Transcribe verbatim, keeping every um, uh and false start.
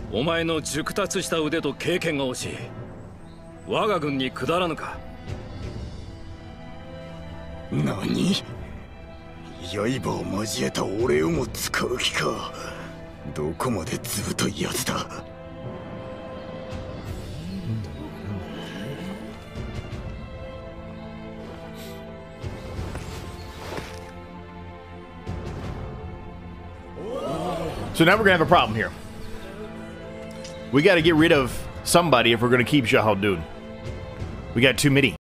お前の熟達した腕と経験が欲しい。我が軍に下らぬか。 何？刃を交えた俺をも使う気か。どこまでずぶといやつだ。 So now we're gonna have a problem here. We gotta get rid of somebody if we're gonna keep Xiahou Dun. We got too many.